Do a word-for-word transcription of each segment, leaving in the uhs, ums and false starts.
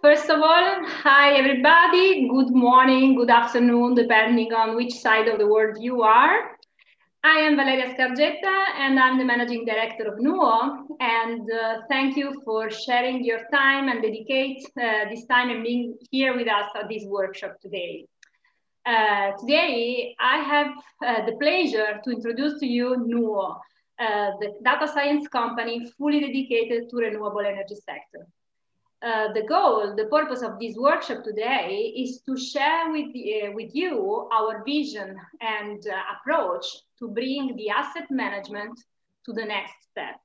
First of all, hi everybody, good morning, good afternoon, depending on which side of the world you are. I am Valeria Scargetta and I'm the Managing Director of Nuo, and uh, thank you for sharing your time and dedicate uh, this time and being here with us at this workshop today. Uh, today, I have uh, the pleasure to introduce to you Nuo, uh, the data science company fully dedicated to renewable energy sector. Uh, the goal, the purpose of this workshop today is to share with, uh, with you our vision and uh, approach to bring the asset management to the next step.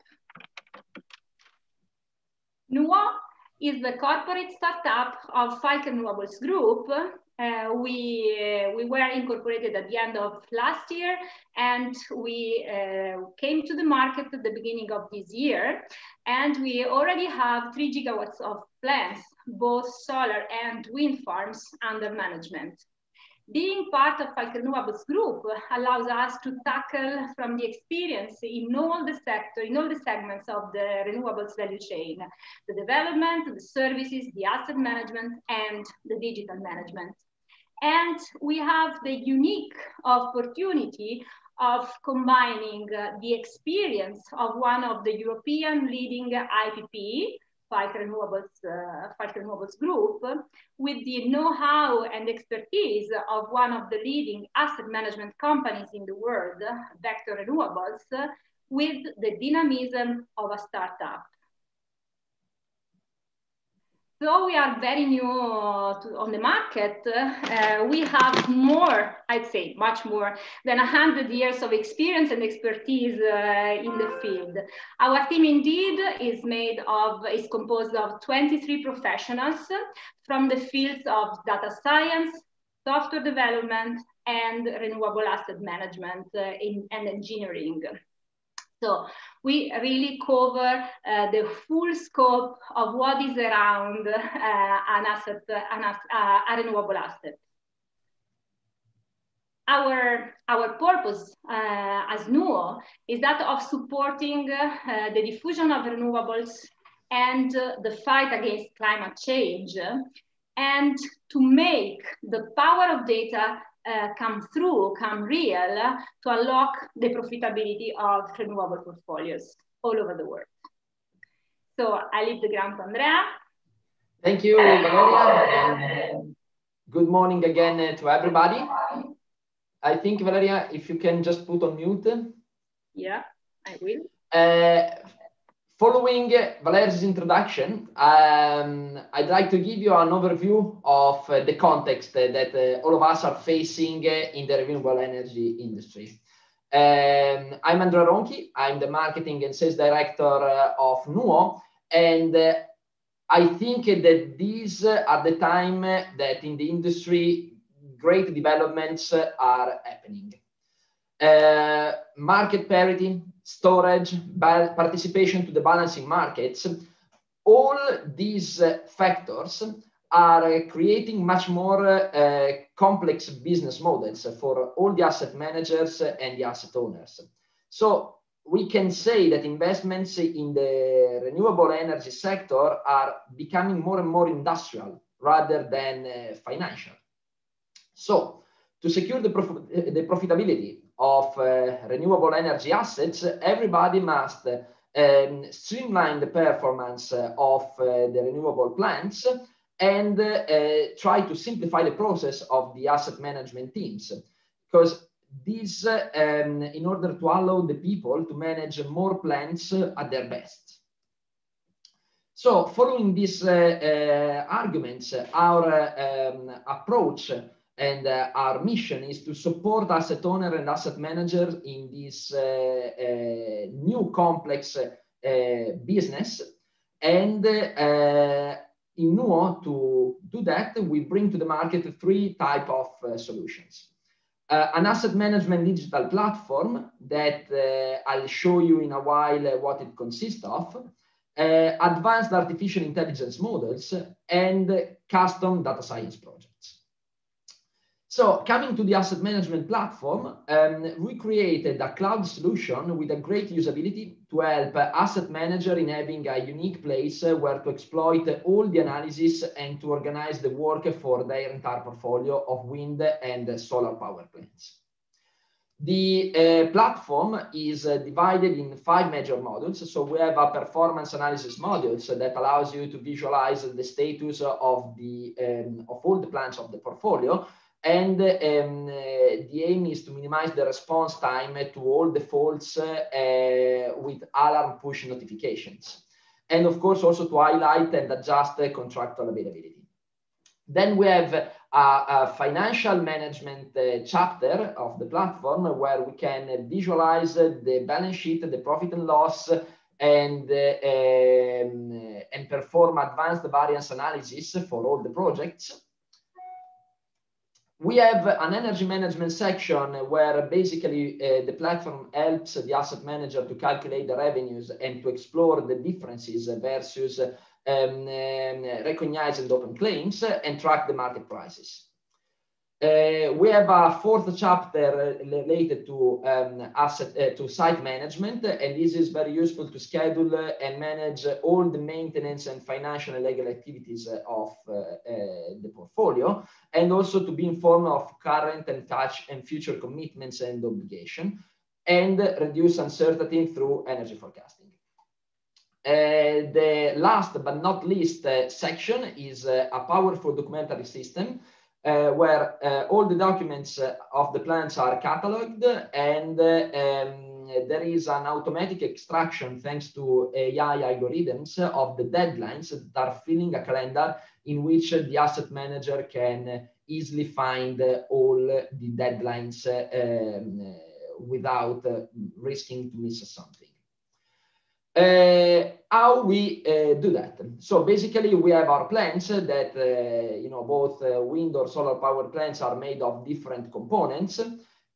Nuo is the corporate startup of Falcon Renewables Group. Uh, we, uh, we were incorporated at the end of last year, and we uh, came to the market at the beginning of this year. And we already have three gigawatts of plants, both solar and wind farms, under management. Being part of Falcon Renewables Group allows us to tackle from the experience in all the sector, in all the segments of the renewables value chain, the development, the services, the asset management, and the digital management. And we have the unique opportunity of combining uh, the experience of one of the European leading I P P, Falcon Renewables, uh, Falcon Renewables Group, with the know-how and expertise of one of the leading asset management companies in the world, Vector Renewables, uh, with the dynamism of a startup. So we are very new uh, to, on the market. Uh, we have more, I'd say much more than one hundred years of experience and expertise uh, in the field. Our team indeed is made of, is composed of twenty-three professionals from the fields of data science, software development, and renewable asset management uh, in, and engineering. So we really cover uh, the full scope of what is around uh, an asset, an, uh, a renewable asset. Our, our purpose uh, as Nuo is that of supporting uh, the diffusion of renewables and uh, the fight against climate change, and to make the power of data Uh, come through, come real, uh, to unlock the profitability of renewable portfolios all over the world. So I leave the ground to Andrea. Thank you, Valeria, and good morning again uh, to everybody. I think, Valeria, if you can just put on mute. Yeah, I will. Uh, Following Valeria's introduction, um, I'd like to give you an overview of uh, the context uh, that uh, all of us are facing uh, in the renewable energy industry. Um, I'm Andrea Ronchi. I'm the marketing and sales director uh, of Nuo, and uh, I think that these uh, are the time uh, that in the industry great developments uh, are happening. Uh, market parity, storage, participation to the balancing markets, all these uh, factors are uh, creating much more uh, complex business models for all the asset managers and the asset owners. So we can say that investments in the renewable energy sector are becoming more and more industrial rather than uh, financial. So to secure the, prof the profitability of uh, renewable energy assets, everybody must uh, um, streamline the performance uh, of uh, the renewable plants and uh, uh, try to simplify the process of the asset management teams. Because this, uh, um, in order to allow the people to manage more plants uh, at their best. So following these uh, uh, arguments, our uh, um, approach and uh, our mission is to support asset owner and asset managers in this uh, uh, new complex uh, business. And uh, in Nuo, to do that, we bring to the market three types of uh, solutions. Uh, an asset management digital platform that uh, I'll show you in a while uh, what it consists of, uh, advanced artificial intelligence models, and custom data science projects. So coming to the asset management platform, um, we created a cloud solution with a great usability to help asset manager in having a unique place where to exploit all the analysis and to organize the work for their entire portfolio of wind and solar power plants. The uh, platform is uh, divided in five major modules. So we have a performance analysis module so that allows you to visualize the status of, the, um, of all the plants of the portfolio. And um, uh, the aim is to minimize the response time to all the faults uh, with alarm push notifications. And of course, also to highlight and adjust the contractual availability. Then we have a, a financial management uh, chapter of the platform where we can visualize the balance sheet, the profit and loss, and, uh, um, and perform advanced variance analysis for all the projects. We have an energy management section where basically uh, the platform helps the asset manager to calculate the revenues and to explore the differences versus um, um, recognized and open claims and track the market prices. Uh, we have a fourth chapter related to um, asset uh, to site management, and this is very useful to schedule and manage all the maintenance and financial and legal activities of uh, uh, the portfolio, and also to be informed of current and touch and future commitments and obligation, and reduce uncertainty through energy forecasting. Uh, the last but not least uh, section is uh, a powerful documentary system Uh, where uh, all the documents uh, of the plants are cataloged, and uh, um, there is an automatic extraction thanks to A I algorithms of the deadlines that are filling a calendar in which uh, the asset manager can easily find uh, all the deadlines uh, um, uh, without uh, risking to miss something. Uh, how we uh, do that? So basically we have our plants that, uh, you know, both uh, wind or solar power plants are made of different components. Uh,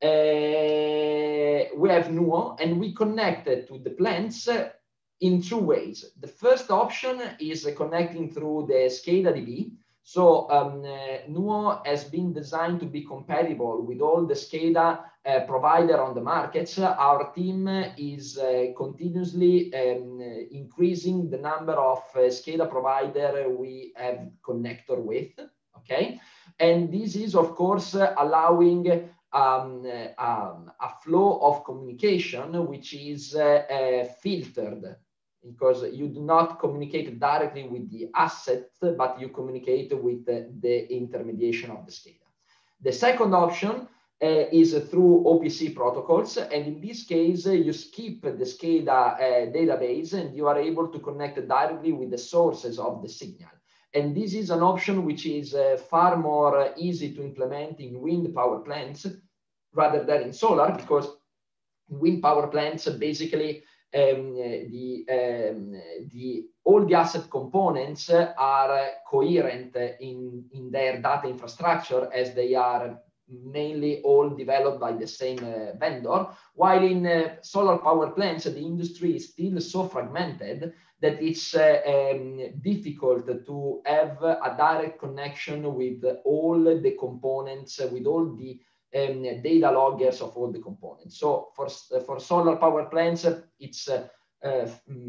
we have Nuo, and we connect it to the plants in two ways. The first option is uh, connecting through the SCADA D B. So um, uh, Nuo has been designed to be compatible with all the SCADA uh, provider on the markets. Our team is uh, continuously um, increasing the number of uh, SCADA provider we have connector with, okay? And this is, of course, uh, allowing um, uh, um, a flow of communication which is uh, uh, filtered, because you do not communicate directly with the asset, but you communicate with the, the intermediation of the SCADA. The second option uh, is through O P C protocols, and in this case, uh, you skip the SCADA uh, database and you are able to connect directly with the sources of the signal. And this is an option which is uh, far more uh, easy to implement in wind power plants rather than in solar, because in wind power plants, basically, Um, the, um, the, all the asset components are coherent in, in their data infrastructure, as they are mainly all developed by the same uh, vendor, while in uh, solar power plants, the industry is still so fragmented that it's uh, um, difficult to have a direct connection with all the components, with all the Um, data loggers of all the components. So for, for solar power plants, it's uh, uh,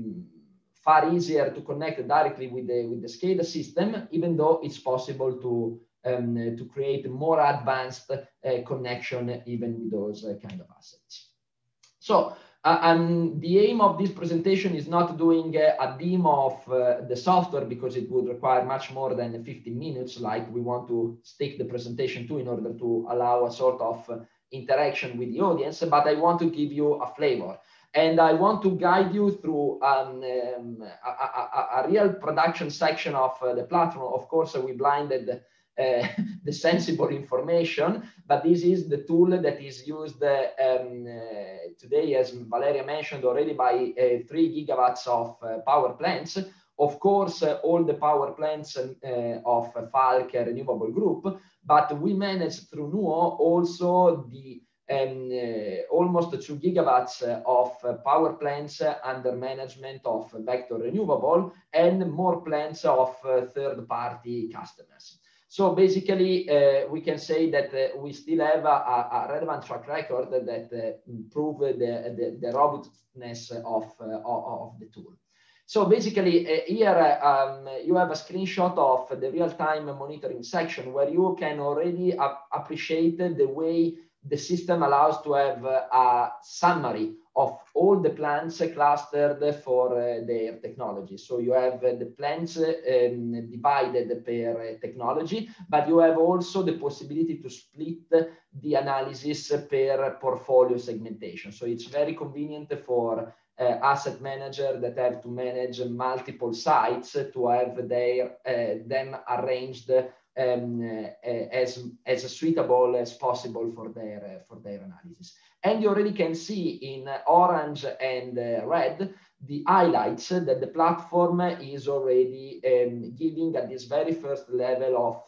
far easier to connect directly with the, with the SCADA system, even though it's possible to, um, to create more advanced uh, connection even with those uh, kind of assets. So uh, um, the aim of this presentation is not doing uh, a demo of uh, the software, because it would require much more than fifteen minutes, like we want to stick the presentation to in order to allow a sort of uh, interaction with the audience, but I want to give you a flavor. And I want to guide you through um, um, a, a, a real production section of uh, the platform. Of course, uh, we blinded uh, the sensible information, but this is the tool that is used uh, um, uh, today, as Valeria mentioned already, by uh, three gigawatts of uh, power plants. Of course, uh, all the power plants uh, of Falck Renewable Group, but we manage through Nuo also the um, uh, almost two gigawatts of uh, power plants uh, under management of Vector Renewable, and more plants of uh, third-party customers. So basically, uh, we can say that uh, we still have a, a relevant track record that uh, prove the, the, the robustness of, uh, of, of the tool. So basically uh, here um, you have a screenshot of the real-time monitoring section where you can already appreciate the way the system allows to have uh, a summary of all the plants clustered for uh, their technology. So you have uh, the plants uh, um, divided per uh, technology, but you have also the possibility to split the analysis per portfolio segmentation. So it's very convenient for uh, asset managers that have to manage multiple sites to have their, uh, them arranged Um, uh, as, as suitable as possible for their, uh, for their analysis. And you already can see in uh, orange and uh, red the highlights that the platform is already um, giving at this very first level of,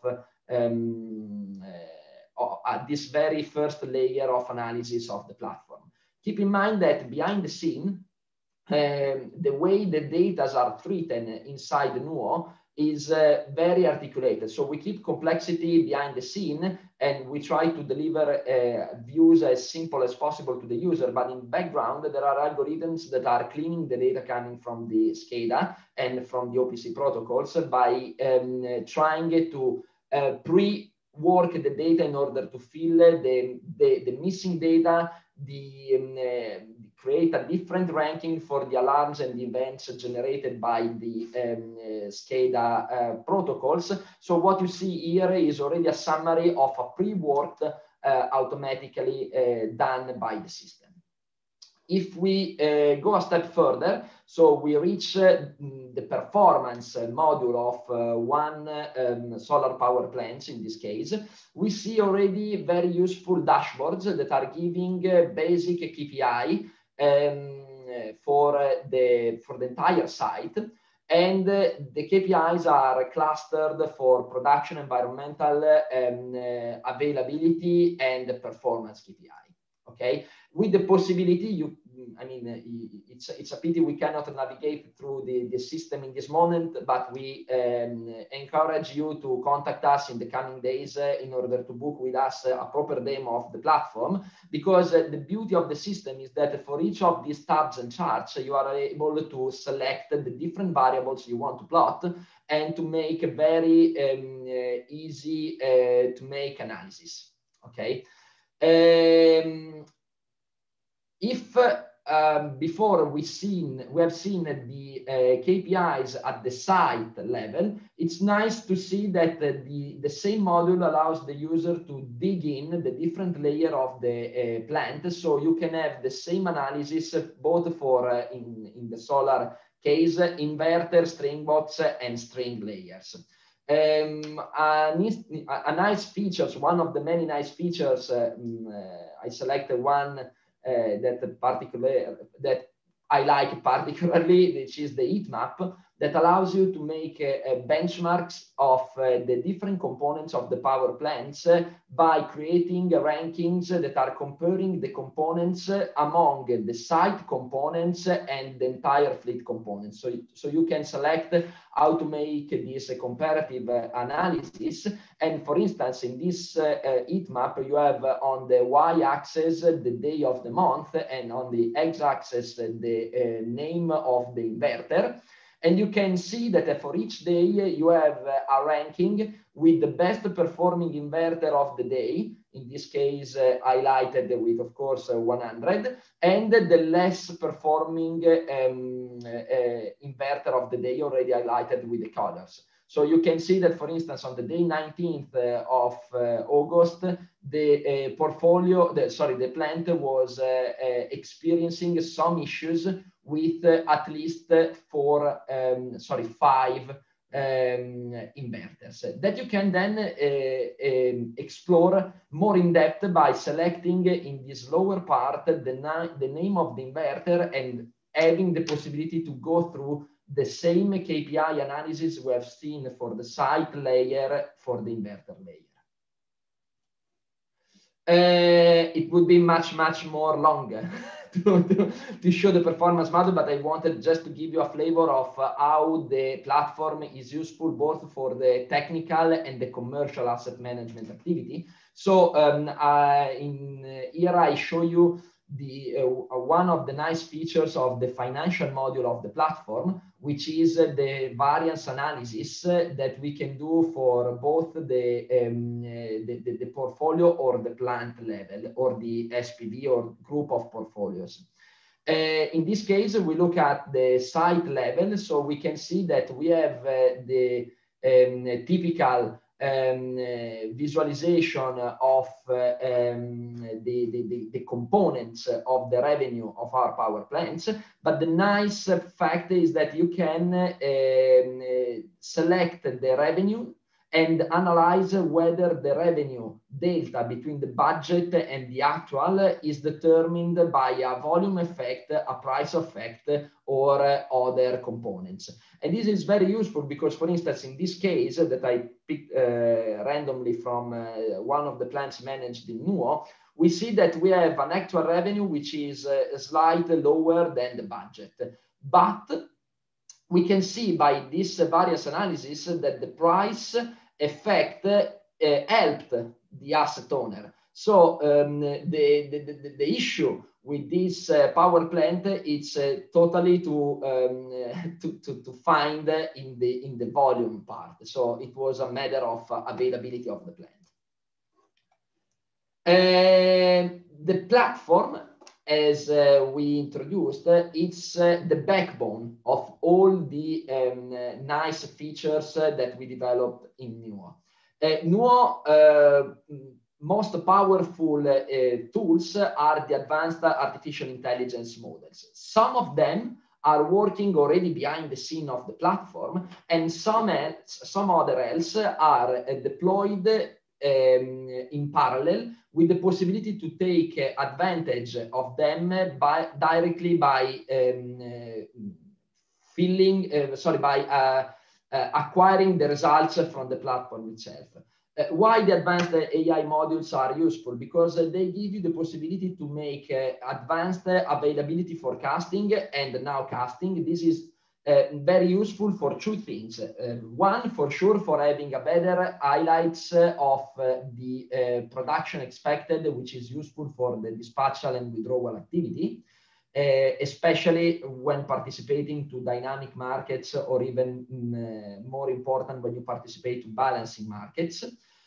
um, uh, at this very first layer of analysis of the platform. Keep in mind that behind the scene, um, the way the data are treated inside the Nuo is uh, very articulated. So we keep complexity behind the scene and we try to deliver uh, views as simple as possible to the user, but in background, there are algorithms that are cleaning the data coming from the SCADA and from the O P C protocols by um, trying to uh, pre-work the data in order to fill the, the, the missing data, the um, uh, create a different ranking for the alarms and the events generated by the um, uh, SCADA uh, protocols. So what you see here is already a summary of a pre-worked, uh, automatically uh, done by the system. If we uh, go a step further, so we reach uh, the performance module of uh, one um, solar power plant in this case, we see already very useful dashboards that are giving uh, basic K P I um, for, uh, the, for the entire site. And uh, the K P Is are clustered for production, environmental, um, uh, availability, and performance K P I. Okay, with the possibility, you, I mean, uh, it's it's a pity we cannot navigate through the, the system in this moment, but we um, encourage you to contact us in the coming days uh, in order to book with us uh, a proper demo of the platform, because uh, the beauty of the system is that for each of these tabs and charts, you are able to select the different variables you want to plot and to make a very um, uh, easy uh, to make analysis. Okay. Um, if uh, um, before we seen we have seen the uh, K P Is at the site level, it's nice to see that uh, the the same module allows the user to dig in the different layer of the uh, plant, so you can have the same analysis both for uh, in in the solar case, inverter, string box, and string layers. Um, a, a nice features, one of the many nice features, uh, uh, I selected one uh, that particular that I like particularly, which is the heat map, that allows you to make uh, uh, benchmarks of uh, the different components of the power plants uh, by creating uh, rankings that are comparing the components uh, among the site components and the entire fleet components. So, so you can select how to make this uh, comparative uh, analysis. And for instance, in this uh, uh, heat map, you have uh, on the y-axis uh, the day of the month, and on the x-axis uh, the uh, name of the inverter. And you can see that for each day you have a ranking with the best performing inverter of the day, in this case uh, highlighted with, of course, uh, one hundred, and the less performing um, uh, inverter of the day already highlighted with the colors. So you can see that, for instance, on the day nineteenth uh, of uh, August, the uh, portfolio, the, sorry, the plant was uh, uh, experiencing some issues with uh, at least four, um, sorry, five um, inverters that you can then uh, um, explore more in depth by selecting in this lower part the, na the name of the inverter and having the possibility to go through the same K P I analysis we have seen for the site layer for the inverter layer. Uh, it would be much, much more longer to, to, to show the performance model, but I wanted just to give you a flavor of uh, how the platform is useful both for the technical and the commercial asset management activity. So um, uh, in uh, here I show you the uh, one of the nice features of the financial module of the platform, which is uh, the variance analysis uh, that we can do for both the, um, uh, the, the, the portfolio or the plant level or the S P V or group of portfolios. Uh, in this case, we look at the site level, so we can see that we have uh, the um, typical Um, uh, visualization of uh, um, the, the, the components of the revenue of our power plants. But the nice fact is that you can uh, uh, select the revenue and analyze whether the revenue delta between the budget and the actual is determined by a volume effect, a price effect, or uh, other components. And this is very useful because, for instance, in this case that I picked uh, randomly from uh, one of the plants managed in Nuo, we see that we have an actual revenue which is uh, slightly lower than the budget. But we can see by this uh, variance analysis that the price effect uh, helped the asset owner. So um, the, the, the, the issue with this uh, power plant is uh, totally to, um, to, to, to find in the, in the volume part. So it was a matter of uh, availability of the plant. Uh, the platform, as uh, we introduced, uh, it's uh, the backbone of all the um, uh, nice features uh, that we developed in Nuo. Uh, Nuo, uh, most powerful uh, tools are the advanced artificial intelligence models. Some of them are working already behind the scene of the platform, and some, else, some other else are uh, deployed um, in parallel, with the possibility to take uh, advantage of them by, directly by um, uh, filling, uh, sorry, by uh, uh, acquiring the results from the platform itself. Uh, why the advanced uh, A I modules are useful? Because uh, they give you the possibility to make uh, advanced uh, availability forecasting and nowcasting. This is Uh, very useful for two things. Uh, one, for sure, for having a better highlights uh, of uh, the uh, production expected, which is useful for the dispatchal and withdrawal activity, uh, especially when participating to dynamic markets, or even uh, more important, when you participate to balancing markets.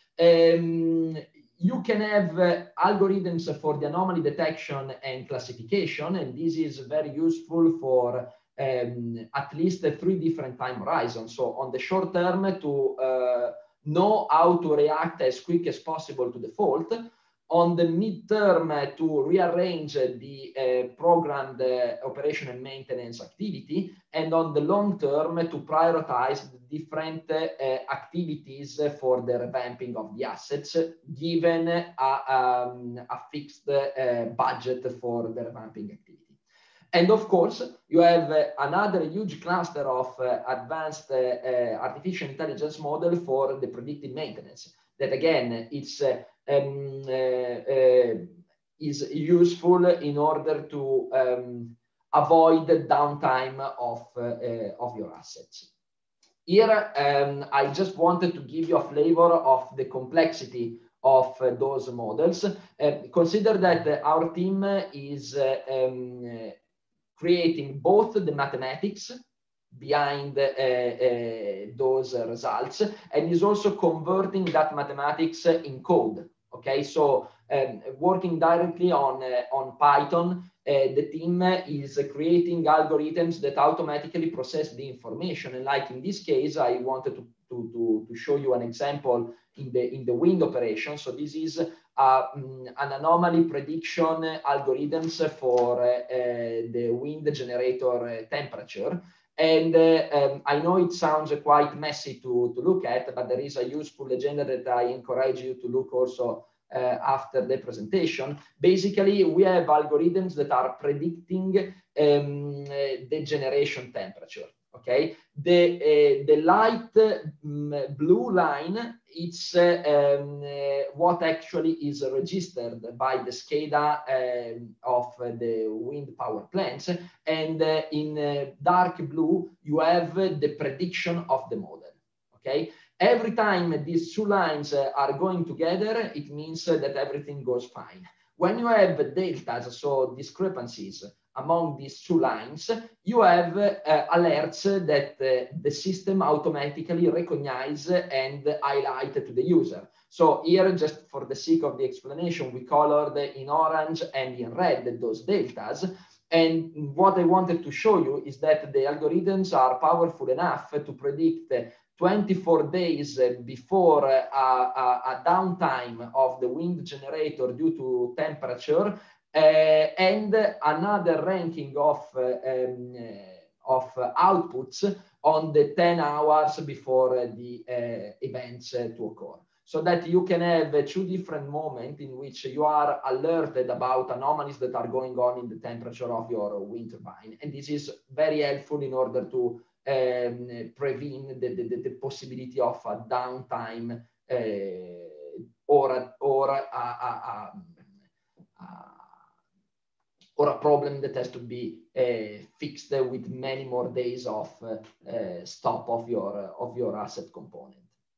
Um, you can have uh, algorithms for the anomaly detection and classification, and this is very useful for Um, at least uh, three different time horizons. So on the short term, to uh, know how to react as quick as possible to the fault. On the midterm, uh, to rearrange uh, the uh, programmed uh, operation and maintenance activity. And on the long term, uh, to prioritize the different uh, activities uh, for the revamping of the assets, given a, um, a fixed uh, budget for the revamping activity. And of course, you have uh, another huge cluster of uh, advanced uh, uh, artificial intelligence model for the predictive maintenance. That again, it's uh, um, uh, uh, is useful in order to um, avoid the downtime of uh, uh, of your assets. Here, um, I just wanted to give you a flavor of the complexity of uh, those models. Uh, consider that uh, our team is uh, um, uh, creating both the mathematics behind uh, uh, those uh, results, and is also converting that mathematics in code. Okay, so um, working directly on uh, on Python, uh, the team is uh, creating algorithms that automatically process the information. And like in this case, I wanted to to to, to show you an example in the in the wind operation. So this is uh, um, an anomaly prediction algorithms for uh, uh, the wind generator uh, temperature. And uh, um, I know it sounds uh, quite messy to, to look at, but there is a useful agenda that I encourage you to look also uh, after the presentation. Basically, we have algorithms that are predicting um, uh, the generation temperature. Okay, the uh, the light um, blue line, it's uh, um, uh, what actually is registered by the SCADA uh, of uh, the wind power plants, and uh, in uh, dark blue you have uh, the prediction of the model. Okay, every time these two lines uh, are going together, it means uh, that everything goes fine. When you have deltas, so discrepancies among these two lines, you have uh, alerts that uh, the system automatically recognizes and highlight to the user. So here, just for the sake of the explanation, we colored in orange and in red those deltas. And what I wanted to show you is that the algorithms are powerful enough to predict twenty-four days before a, a, a downtime of the wind generator due to temperature, uh, and another ranking of, uh, um, uh, of outputs on the ten hours before the uh, events uh, to occur. So that you can have uh, two different moments in which you are alerted about anomalies that are going on in the temperature of your wind turbine. And this is very helpful in order to um, prevent the, the, the possibility of a downtime uh, or, a, or, a, a, a, a, or a problem that has to be uh, fixed with many more days of uh, uh, stop of your, uh, of your asset component.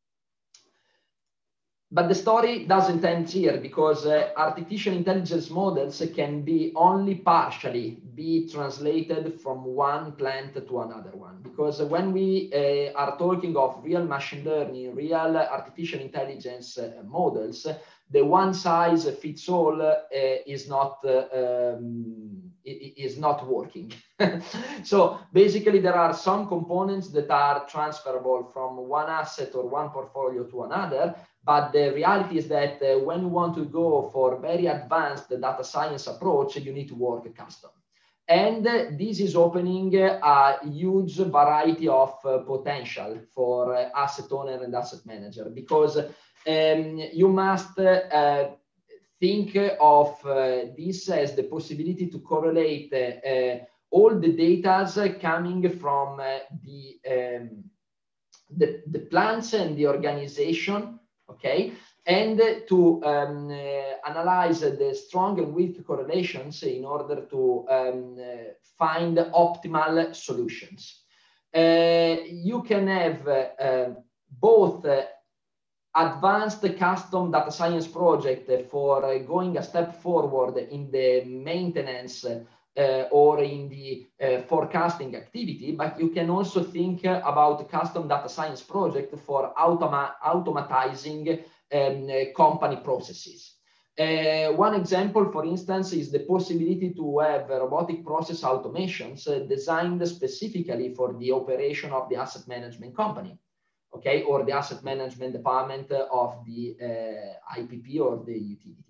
But the story doesn't end here, because uh, artificial intelligence models can be only partially be translated from one plant to another one. Because when we uh, are talking of real machine learning, real artificial intelligence uh, models, the one size fits all uh, is not uh, um, is not working. So basically, there are some components that are transferable from one asset or one portfolio to another. But the reality is that uh, when you want to go for very advanced data science approach, you need to work custom. And uh, this is opening uh, a huge variety of uh, potential for uh, asset owner and asset manager, because um, you must uh, think of uh, this as the possibility to correlate uh, uh, all the data coming from uh, the, um, the, the plants and the organization. Okay, and to um, uh, analyze the strong and weak correlations in order to um, uh, find optimal solutions. Uh, you can have uh, uh, both uh, advanced custom data science project for uh, going a step forward in the maintenance Uh, or in the uh, forecasting activity, but you can also think uh, about custom data science project for automa automatizing um, uh, company processes. Uh, one example, for instance, is the possibility to have robotic process automations uh, designed specifically for the operation of the asset management company, okay, or the asset management department of the uh, I P P or the utility.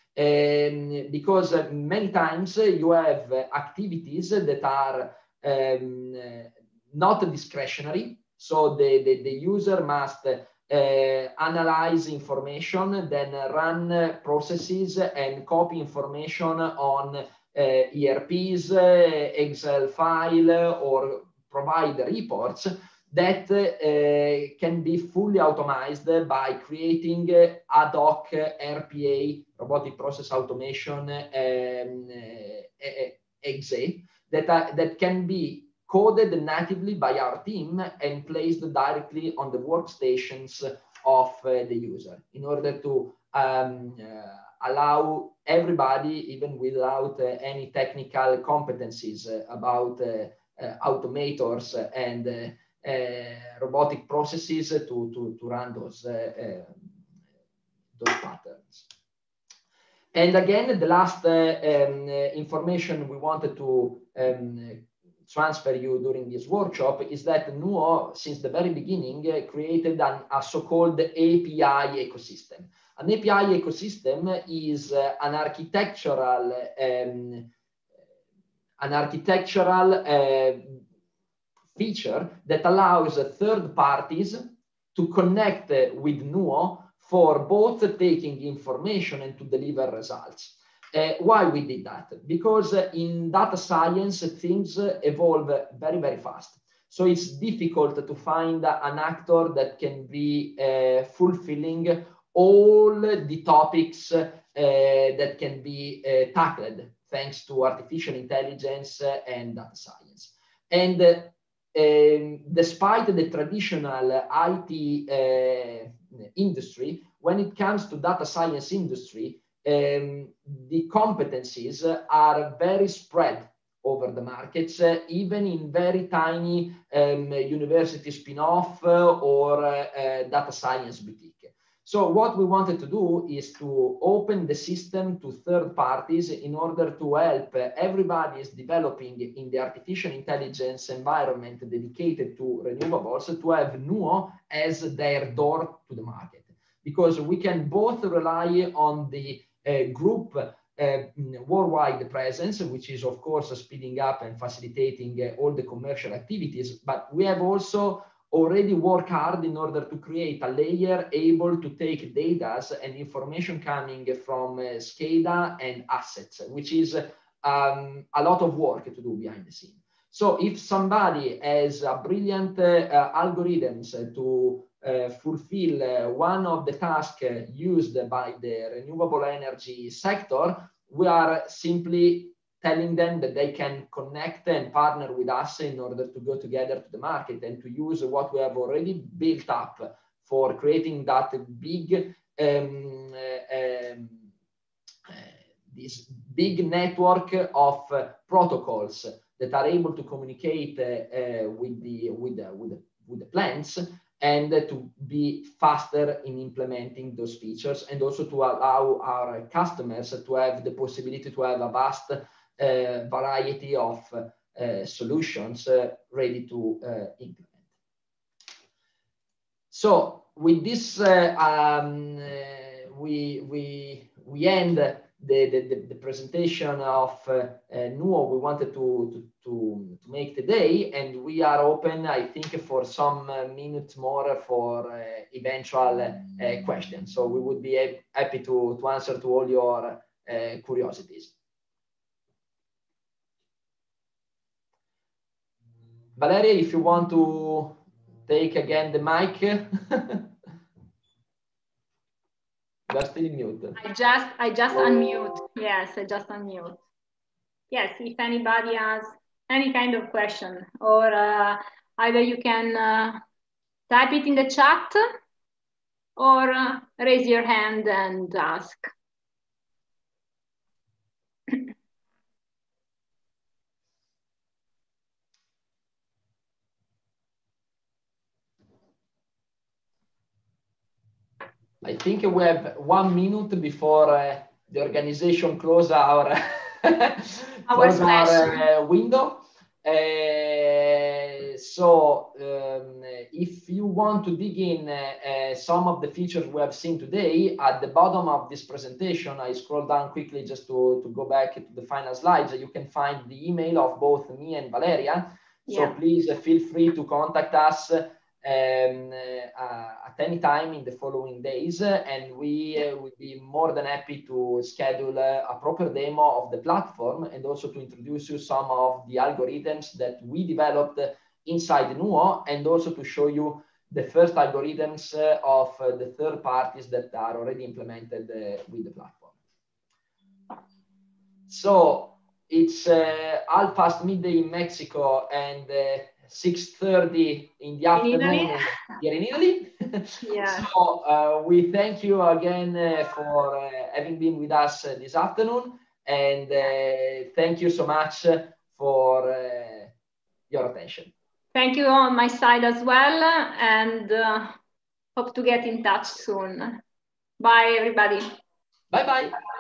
Um, because uh, many times uh, you have uh, activities that are um, uh, not discretionary. So the, the, the user must uh, analyze information, then run uh, processes and copy information on uh, E R Ps, uh, Excel file, or provide reports that uh, can be fully automated by creating uh, ad hoc uh, R P A, robotic process automation, um, uh, exe, that, uh, that can be coded natively by our team and placed directly on the workstations of uh, the user in order to um, uh, allow everybody, even without uh, any technical competencies uh, about uh, uh, automators and uh, Uh, robotic processes to, to, to run those, uh, uh, those patterns. And again, the last uh, um, uh, information we wanted to um, transfer you during this workshop is that Nuo, since the very beginning, uh, created an, a so-called A P I ecosystem. An A P I ecosystem is uh, an architectural, um, an architectural uh, feature that allows third parties to connect with Nuo for both taking information and to deliver results. Uh, why we did that? Because in data science, things evolve very, very fast. So it's difficult to find an actor that can be uh, fulfilling all the topics uh, that can be uh, tackled thanks to artificial intelligence and data science. And uh, um, despite the traditional I T uh, industry, when it comes to data science industry, um, the competencies are very spread over the markets, uh, even in very tiny um, university spin-off uh, or uh, uh, data science boutique. So what we wanted to do is to open the system to third parties in order to help uh, everybody is developing in the artificial intelligence environment dedicated to renewables to have Nuo as their door to the market. Because we can both rely on the uh, group uh, worldwide presence, which is of course speeding up and facilitating uh, all the commercial activities, but we have also already worked hard in order to create a layer able to take data and information coming from uh, SCADA and assets, which is um, a lot of work to do behind the scene. So if somebody has a brilliant uh, uh, algorithms to uh, fulfill uh, one of the tasks uh, used by the renewable energy sector, we are simply telling them that they can connect and partner with us in order to go together to the market and to use what we have already built up for creating that big um, uh, um, uh, this big network of uh, protocols that are able to communicate uh, uh, with the with the, with the, with the plants and uh, to be faster in implementing those features, and also to allow our customers to have the possibility to have a vast uh, variety of uh, solutions uh, ready to uh, implement. So with this, uh, um, uh, we we we end the, the, the presentation of uh, uh, Nuo we wanted to, to, to, to make today, and we are open, I think, for some uh, minutes more for uh, eventual uh, questions. So we would be happy to, to answer to all your uh, curiosities. Valeria, if you want to take again the mic. You're still in mute. I just, I just unmute. Yes, I just unmute. Yes, if anybody has any kind of question, or uh, either you can uh, type it in the chat or uh, raise your hand and ask. I think we have one minute before uh, the organization close our, close our uh, window. Uh, so um, if you want to dig in uh, uh, some of the features we have seen today, at the bottom of this presentation, I scroll down quickly just to, to go back to the final slides. You can find the email of both me and Valeria. So yeah. Please uh, feel free to contact us Um, uh, at any time in the following days, uh, and we uh, would be more than happy to schedule uh, a proper demo of the platform, and also to introduce you some of the algorithms that we developed uh, inside Nuo, and also to show you the first algorithms uh, of uh, the third parties that are already implemented uh, with the platform. So it's uh, half past midday in Mexico and uh, six thirty in the afternoon in here in Italy. Yeah. So uh, we thank you again uh, for uh, having been with us uh, this afternoon, and uh, thank you so much for uh, your attention. Thank you on my side as well, and uh, hope to get in touch soon. Bye, everybody. Bye-bye.